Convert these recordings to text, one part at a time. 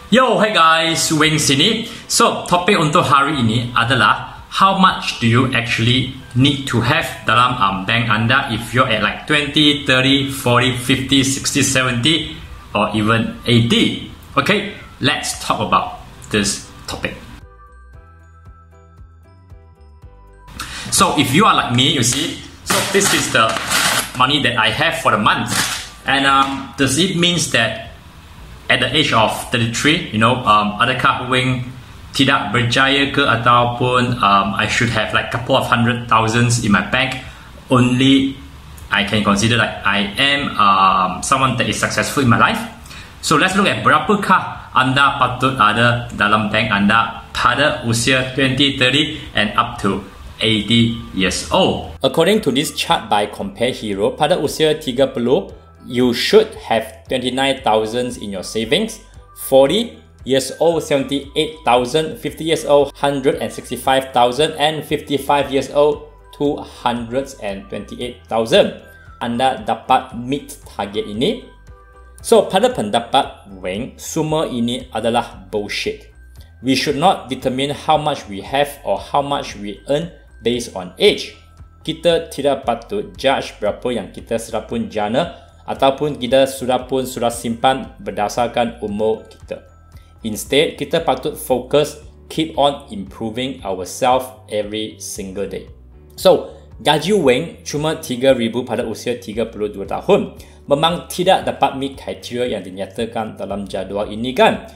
Yo, hey guys, Wing sini. So, topik untuk hari ini adalah how much do you actually need to have dalam bank anda if you're at like 20, 30, 40, 50, 60, 70 or even 80. Okay, let's talk about this topic. So, if you are like me, you see, so this is the money that I have for the month. And does it means that at the age of 33, adakah Wing tidak berjaya ke ataupun I should have like couple of hundred thousands in my bank? Only I can consider like I am someone that is successful in my life. So let's look at berapakah anda patut ada dalam bank anda pada usia 20, 30 and up to 80 years old. According to this chart by Compare Hero, pada usia 30, you should have 29,000 in your savings. 40 years old, 78,000. 50 years old, 165,000. And 55 years old, 228,000. Anda dapat meet target ini. So, pada pendapat Wing, semua ini adalah bullshit. We should not determine how much we have or how much we earn based on age. Kita tidak patut judge berapa yang kita sudah pun jana ataupun kita sudah simpan berdasarkan umur kita. Instead, kita patut fokus keep on improving ourselves every single day. So, gaji Wing cuma 3,000 pada usia 32 tahun. Memang tidak dapat meet kriteria yang dinyatakan dalam jadual ini kan?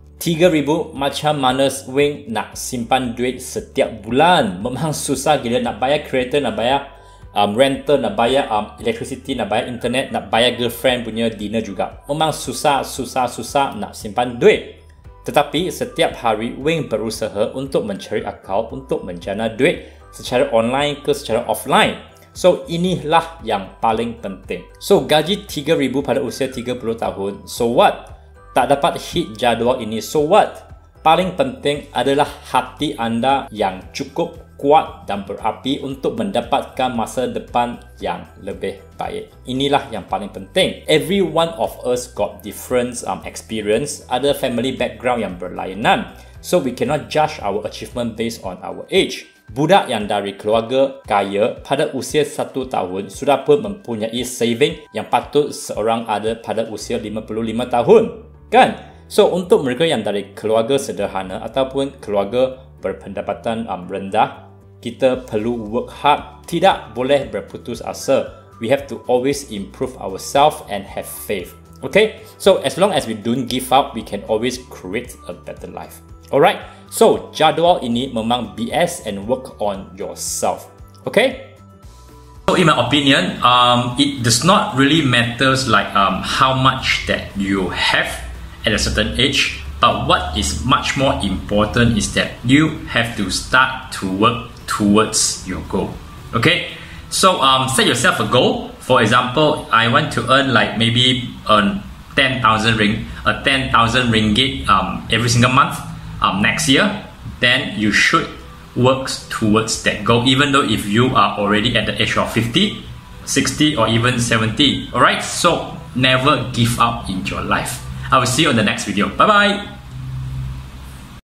3,000 macam mana Wing nak simpan duit setiap bulan? Memang susah gila nak bayar kereta, nak bayar rental, nak bayar electricity, nak bayar internet, nak bayar girlfriend punya dinner juga. Memang susah nak simpan duit. Tetapi setiap hari Wing berusaha untuk mencari akal untuk menjana duit secara online ke secara offline. So inilah yang paling penting. So gaji 3,000 pada usia 30 tahun. So what? Tak dapat hit jadual ini. So what? Paling penting adalah hati anda yang cukup kuat dan berapi untuk mendapatkan masa depan yang lebih baik. Inilah yang paling penting. Every one of us got different experience, ada family background yang berlainan. So we cannot judge our achievement based on our age. Budak yang dari keluarga kaya pada usia 1 tahun sudah pun mempunyai saving yang patut seorang ada pada usia 55 tahun. Kan? So untuk mereka yang dari keluarga sederhana ataupun keluarga berpendapatan rendah, kita perlu work hard, tidak boleh berputus asa. We have to always improve ourselves and have faith. Okay? So as long as we don't give up, we can always create a better life. Alright? So jadual ini memang BS and work on yourself. Okay? So in my opinion, it does not really matters like how much that you have at a certain age, but what is much more important is that you have to start to work towards your goal. Okay, so set yourself a goal. For example, I want to earn like maybe 10,000 ringgit every single month next year. Then you should work towards that goal, even though if you are already at the age of 50, 60 or even 70. Alright, so never give up in your life. I will see you on the next video. Bye bye.